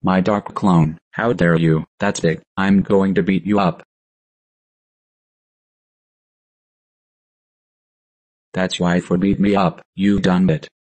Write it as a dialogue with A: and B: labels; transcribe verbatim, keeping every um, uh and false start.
A: My dark clone, how dare you? That's big. I'm going to beat you up. That's why for beat me up, you done it.